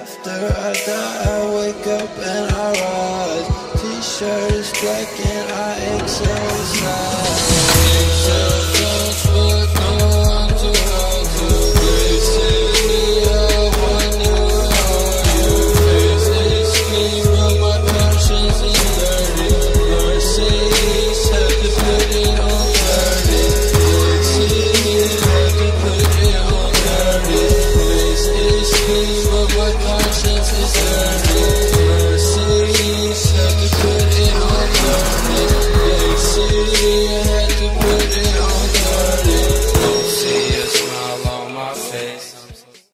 After I die, I wake up and I rise. T-shirt is black and I exhale.